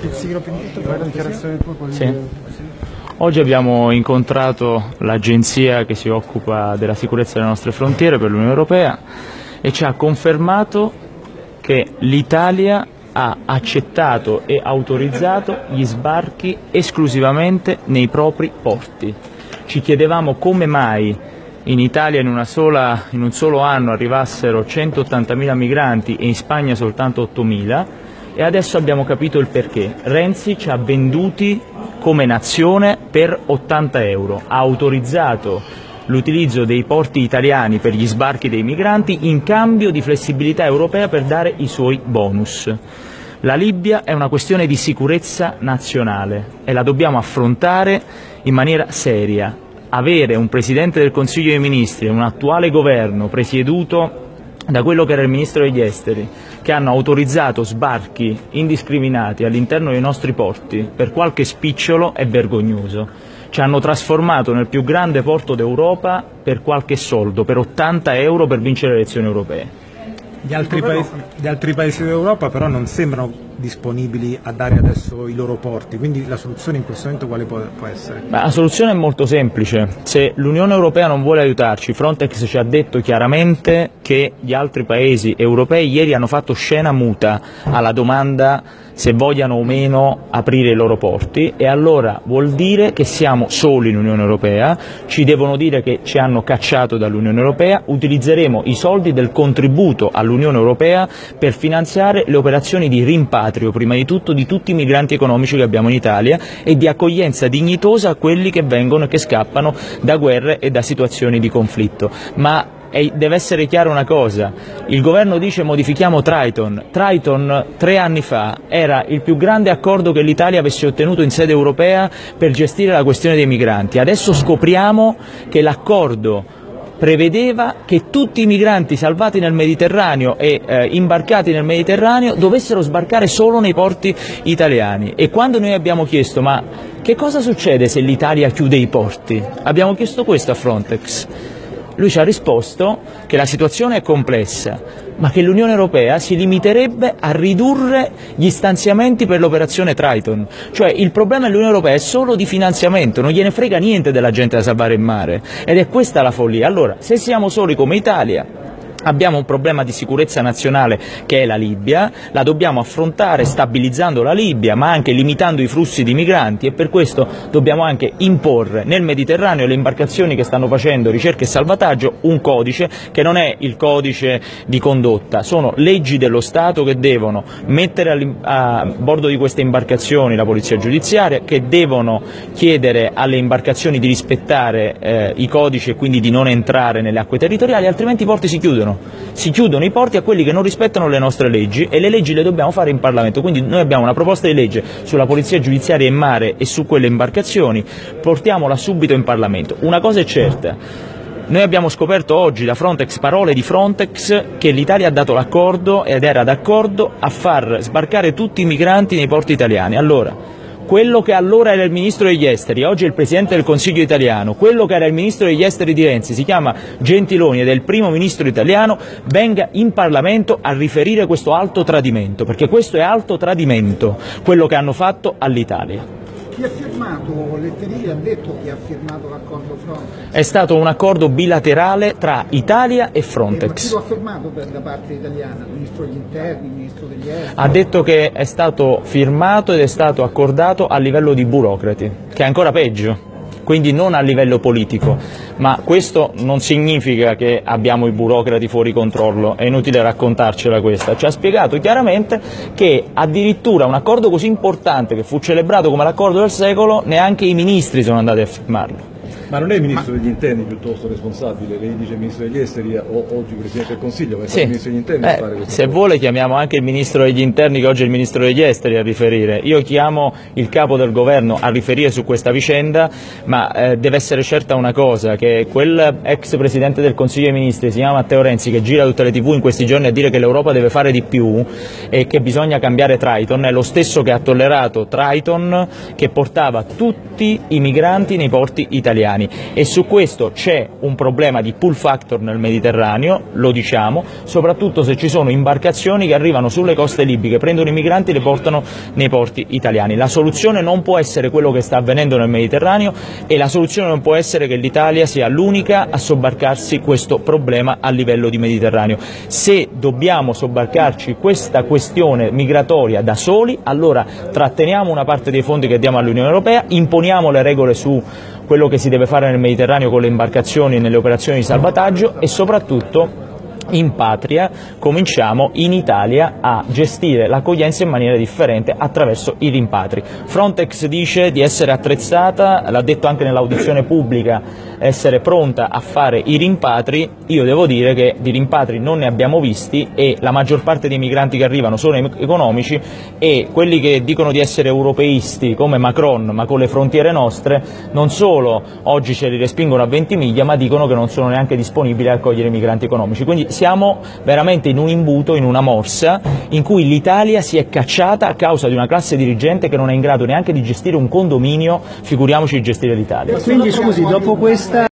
Sì. Oggi abbiamo incontrato l'agenzia che si occupa della sicurezza delle nostre frontiere per l'Unione Europea e ci ha confermato che l'Italia ha accettato e autorizzato gli sbarchi esclusivamente nei propri porti. Ci chiedevamo come mai in Italia in un solo anno arrivassero 180.000 migranti e in Spagna soltanto 8.000 e adesso abbiamo capito il perché. Renzi ci ha venduti come nazione per 80 euro, ha autorizzato l'utilizzo dei porti italiani per gli sbarchi dei migranti in cambio di flessibilità europea per dare i suoi bonus. La Libia è una questione di sicurezza nazionale e la dobbiamo affrontare in maniera seria. Avere un Presidente del Consiglio dei Ministri e un attuale governo presieduto da quello che era il Ministro degli Esteri, che hanno autorizzato sbarchi indiscriminati all'interno dei nostri porti per qualche spicciolo è vergognoso. Ci hanno trasformato nel più grande porto d'Europa per qualche soldo, per 80 euro per vincere le elezioni europee. Gli altri paesi d'Europa però non sembrano disponibili a dare adesso i loro porti, quindi la soluzione in questo momento quale può essere? La soluzione è molto semplice. Se l'Unione Europea non vuole aiutarci, Frontex ci ha detto chiaramente che gli altri paesi europei ieri hanno fatto scena muta alla domanda se vogliano o meno aprire i loro porti e allora vuol dire che siamo soli in Unione Europea, ci devono dire che ci hanno cacciato dall'Unione Europea, utilizzeremo i soldi del contributo all'Unione Europea per finanziare le operazioni di rimpatrio, prima di tutto di tutti i migranti economici che abbiamo in Italia e di accoglienza dignitosa a quelli che vengono e che scappano da guerre e da situazioni di conflitto. Ma deve essere chiara una cosa, il governo dice modifichiamo Triton. Triton 3 anni fa era il più grande accordo che l'Italia avesse ottenuto in sede europea per gestire la questione dei migranti. Adesso scopriamo che l'accordo prevedeva che tutti i migranti salvati nel Mediterraneo e imbarcati nel Mediterraneo dovessero sbarcare solo nei porti italiani e quando noi abbiamo chiesto ma che cosa succede se l'Italia chiude i porti? Abbiamo chiesto questo a Frontex. Lui ci ha risposto che la situazione è complessa, ma che l'Unione Europea si limiterebbe a ridurre gli stanziamenti per l'operazione Triton. Cioè il problema dell'Unione Europea è solo di finanziamento, non gliene frega niente della gente da salvare in mare. Ed è questa la follia. Allora, se siamo soli come Italia, abbiamo un problema di sicurezza nazionale che è la Libia, la dobbiamo affrontare stabilizzando la Libia ma anche limitando i flussi di migranti e per questo dobbiamo anche imporre nel Mediterraneo le imbarcazioni che stanno facendo ricerca e salvataggio un codice che non è il codice di condotta, sono leggi dello Stato che devono mettere a bordo di queste imbarcazioni la polizia giudiziaria, che devono chiedere alle imbarcazioni di rispettare i codici e quindi di non entrare nelle acque territoriali, altrimenti i porti si chiudono. Si chiudono i porti a quelli che non rispettano le nostre leggi e le leggi le dobbiamo fare in Parlamento, quindi noi abbiamo una proposta di legge sulla polizia giudiziaria in mare e su quelle imbarcazioni, portiamola subito in Parlamento. Una cosa è certa, noi abbiamo scoperto oggi da Frontex, parole di Frontex, che l'Italia ha dato l'accordo ed era d'accordo a far sbarcare tutti i migranti nei porti italiani. Allora, quello che allora era il Ministro degli Esteri, oggi è il Presidente del Consiglio italiano, quello che era il Ministro degli Esteri di Renzi, si chiama Gentiloni ed è il primo Ministro italiano, venga in Parlamento a riferire questo alto tradimento, perché questo è alto tradimento, quello che hanno fatto all'Italia. Chi ha firmato, Letterini ha detto chi ha firmato l'accordo Frontex? È stato un accordo bilaterale tra Italia e Frontex. Ma chi lo ha firmato da parte italiana? Il Ministro degli Interni, il Ministro degli Esteri? Ha detto che è stato firmato ed è stato accordato a livello di burocrati, che è ancora peggio. Quindi non a livello politico, ma questo non significa che abbiamo i burocrati fuori controllo, è inutile raccontarcela questa, ci ha spiegato chiaramente che addirittura un accordo così importante che fu celebrato come l'accordo del secolo, neanche i ministri sono andati a firmarlo. Ma non è il Ministro degli Interni piuttosto responsabile? Lei dice Ministro degli Esteri o oggi Presidente del Consiglio, ma è il Ministro degli Interni a fare questo. Se vuole chiamiamo anche il Ministro degli Interni, che oggi è il Ministro degli Esteri, a riferire. Io chiamo il Capo del Governo a riferire su questa vicenda, ma deve essere certa una cosa, che quel ex Presidente del Consiglio dei Ministri, si chiama Matteo Renzi, che gira tutte le TV in questi giorni a dire che l'Europa deve fare di più e che bisogna cambiare Triton, è lo stesso che ha tollerato Triton, che portava tutti i migranti nei porti italiani. italiani, e su questo c'è un problema di pull factor nel Mediterraneo, lo diciamo, soprattutto se ci sono imbarcazioni che arrivano sulle coste libiche, prendono i migranti e li portano nei porti italiani. La soluzione non può essere quello che sta avvenendo nel Mediterraneo, e la soluzione non può essere che l'Italia sia l'unica a sobbarcarsi questo problema a livello di Mediterraneo. Se dobbiamo sobbarcarci questa questione migratoria da soli, allora tratteniamo una parte dei fondi che diamo all'Unione Europea, imponiamo le regole su quello che si deve fare nel Mediterraneo con le imbarcazioni e nelle operazioni di salvataggio, e soprattutto in patria cominciamo in Italia a gestire l'accoglienza in maniera differente attraverso i rimpatri. Frontex dice di essere attrezzata, l'ha detto anche nell'audizione pubblica, essere pronta a fare i rimpatri. Io devo dire che di rimpatri non ne abbiamo visti, e la maggior parte dei migranti che arrivano sono economici, e quelli che dicono di essere europeisti come Macron ma con le frontiere nostre non solo oggi ce li respingono a Ventimiglia, ma dicono che non sono neanche disponibili a accogliere i migranti economici. Quindi siamo veramente in un imbuto, in una morsa in cui l'Italia si è cacciata a causa di una classe dirigente che non è in grado neanche di gestire un condominio, figuriamoci di gestire l'Italia. Quindi scusi, dopo questa